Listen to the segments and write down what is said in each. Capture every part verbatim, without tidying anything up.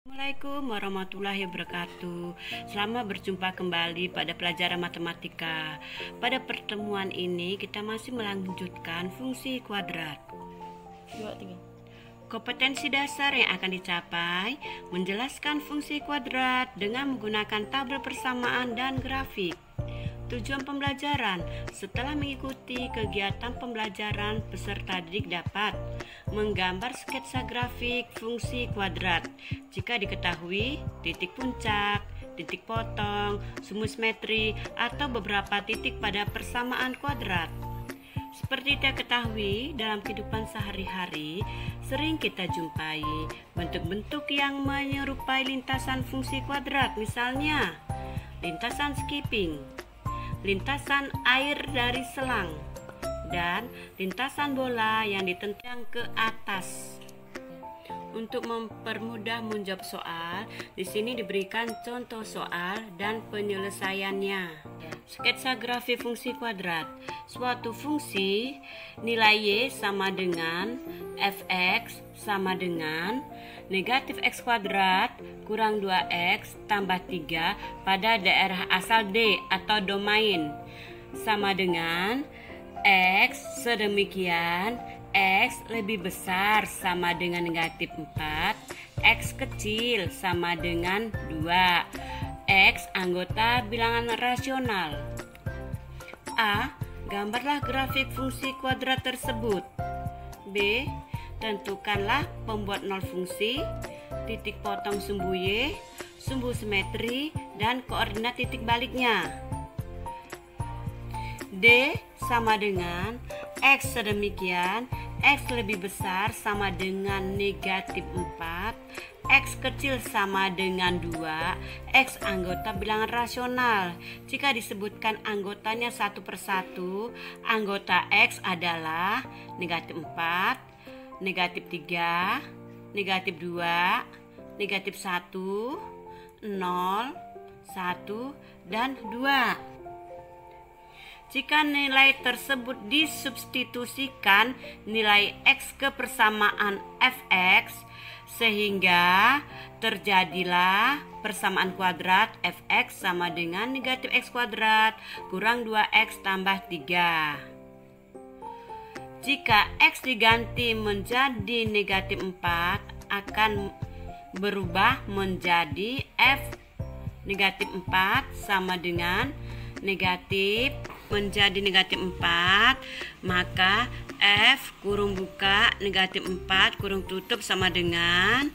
Assalamualaikum warahmatullahi wabarakatuh. Selamat berjumpa kembali pada pelajaran matematika. Pada pertemuan ini kita masih melanjutkan fungsi kuadrat. Dua, tiga. Kompetensi dasar yang akan dicapai menjelaskan fungsi kuadrat dengan menggunakan tabel persamaan dan grafik. Tujuan pembelajaran: setelah mengikuti kegiatan pembelajaran, peserta didik dapat menggambar sketsa grafik fungsi kuadrat jika diketahui titik puncak, titik potong, sumbu simetri, atau beberapa titik pada persamaan kuadrat. Seperti kita ketahui, dalam kehidupan sehari-hari sering kita jumpai bentuk-bentuk yang menyerupai lintasan fungsi kuadrat, misalnya lintasan skipping, lintasan air dari selang, dan lintasan bola yang ditentang ke atas. Untuk mempermudah menjawab soal, di sini diberikan contoh soal dan penyelesaiannya. Sketsa grafik fungsi kuadrat. Suatu fungsi nilai y sama dengan f(x) sama dengan negatif x kuadrat kurang dua x tambah tiga pada daerah asal D atau domain sama dengan x sedemikian x lebih besar sama dengan negatif empat, x kecil sama dengan dua, x anggota bilangan rasional. A. Gambarlah grafik fungsi kuadrat tersebut. B. Tentukanlah pembuat nol fungsi, titik potong sumbu y, sumbu simetri, dan koordinat titik baliknya. D sama dengan x sedemikian, x lebih besar sama dengan negatif empat, x kecil sama dengan dua, x anggota bilangan rasional. Jika disebutkan anggotanya satu persatu, anggota x adalah negatif empat, negatif tiga, negatif dua, negatif satu, nol, satu, dan dua. Jika nilai tersebut disubstitusikan nilai x ke persamaan f(x), sehingga terjadilah persamaan kuadrat f(x) sama dengan negatif x kuadrat kurang dua x tambah tiga. Jika x diganti menjadi negatif empat, akan berubah menjadi f negatif empat sama dengan negatif menjadi negatif empat, maka f kurung buka negatif empat kurung tutup sama dengan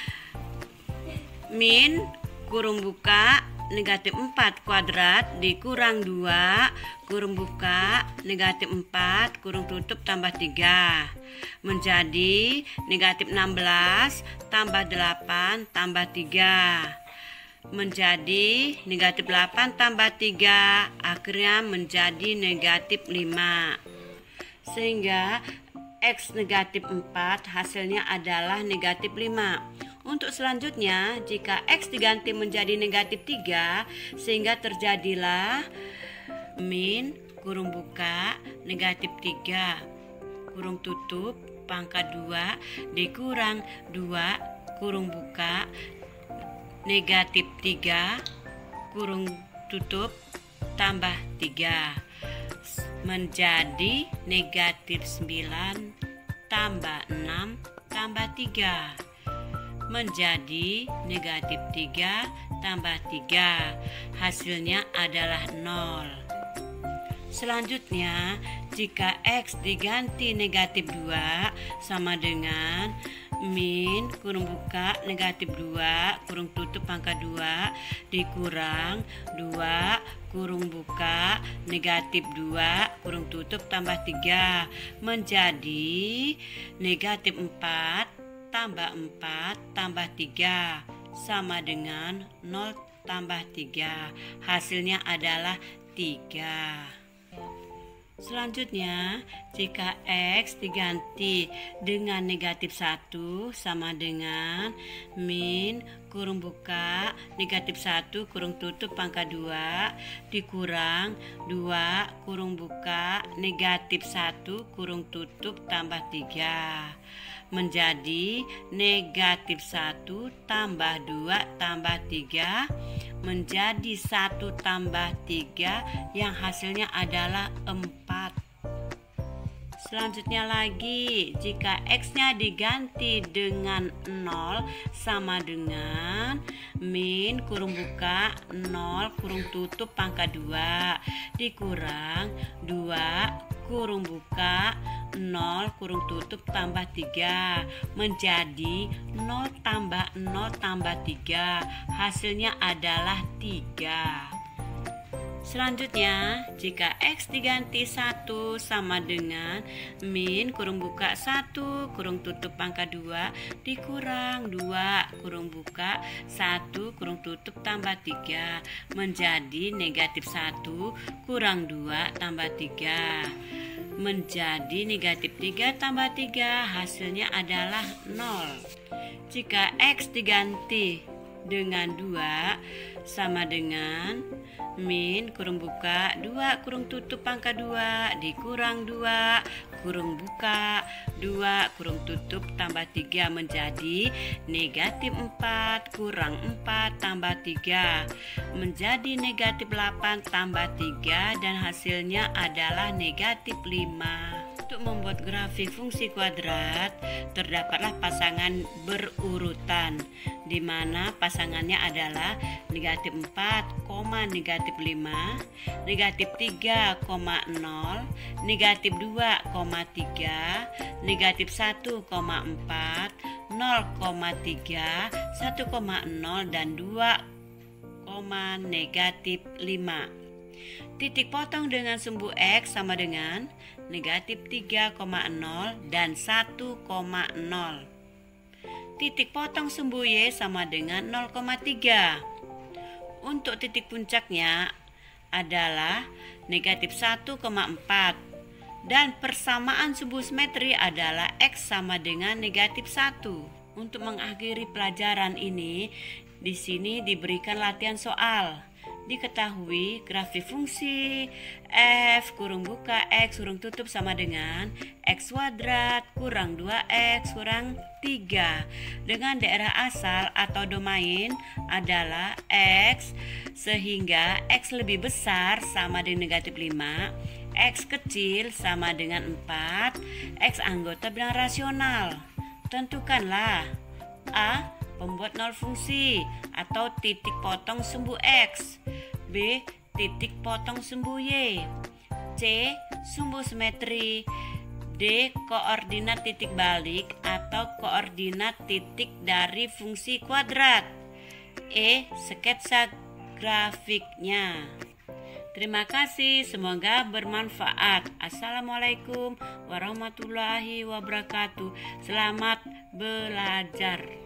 min kurung buka negatif empat kuadrat dikurang dua kurung buka negatif empat kurung tutup tambah tiga menjadi negatif enam belas tambah delapan tambah tiga menjadi negatif delapan tambah tiga, akhirnya menjadi negatif lima. Sehingga x negatif empat hasilnya adalah negatif lima. Untuk selanjutnya, jika x diganti menjadi negatif tiga, sehingga terjadilah min kurung buka negatif tiga kurung tutup pangkat dua dikurang dua kurung buka negatif tiga kurung tutup tambah tiga menjadi negatif sembilan tambah enam tambah tiga menjadi negatif tiga tambah tiga, hasilnya adalah nol. Selanjutnya, jika x diganti negatif dua sama dengan min kurung buka negatif dua kurung tutup pangkat dua dikurang dua kurung buka negatif dua kurung tutup tambah tiga menjadi negatif empat tambah empat tambah tiga sama dengan nol tambah tiga, hasilnya adalah tiga. Selanjutnya, jika x diganti dengan negatif satu sama dengan min kurung buka negatif satu kurung tutup pangkat dua dikurang dua kurung buka negatif satu kurung tutup tambah tiga menjadi negatif satu tambah dua tambah tiga menjadi satu tambah tiga yang hasilnya adalah empat. Selanjutnya lagi, jika X-nya diganti dengan nol sama dengan min kurung buka nol kurung tutup pangkat dua dikurang dua kurung buka nol kurung tutup tambah tiga menjadi nol tambah nol tambah tiga, hasilnya adalah tiga. Selanjutnya, jika X diganti satu sama dengan min kurung buka satu kurung tutup pangkat dua dikurang dua kurung buka satu kurung tutup tambah tiga menjadi negatif satu kurang dua tambah tiga menjadi negatif tiga tambah tiga, hasilnya adalah nol. Jika X diganti dengan dua sama dengan min kurung buka dua kurung tutup pangkat dua dikurang dua kurung buka dua kurung tutup tambah tiga menjadi negatif empat kurang empat tambah tiga menjadi negatif delapan tambah tiga dan hasilnya adalah negatif lima. Untuk membuat grafik fungsi kuadrat terdapatlah pasangan berurutan di mana pasangannya adalah negatif empat, negatif lima, negatif tiga, nol, negatif dua, tiga, negatif satu, empat, nol, tiga, satu, nol, dan dua, negatif lima. Titik potong dengan sumbu X sama dengan negatif tiga, nol dan satu, nol. Titik potong sumbu Y sama dengan nol, tiga. Untuk titik puncaknya adalah negatif satu, empat. Dan persamaan sumbu simetri adalah X sama dengan negatif satu. Untuk mengakhiri pelajaran ini, di sini diberikan latihan soal. Diketahui grafik fungsi f kurung buka x kurung tutup sama dengan x kuadrat kurang dua x kurang tiga dengan daerah asal atau domain adalah x sehingga x lebih besar sama dengan negatif lima, x kecil sama dengan empat, x anggota bilang rasional. Tentukanlah A. Pembuat nol fungsi atau titik potong sumbu X. B. Titik potong sumbu Y. C. Sumbu simetri. D. Koordinat titik balik atau koordinat titik dari fungsi kuadrat. E. Sketsa grafiknya. Terima kasih, semoga bermanfaat. Assalamualaikum warahmatullahi wabarakatuh. Selamat belajar.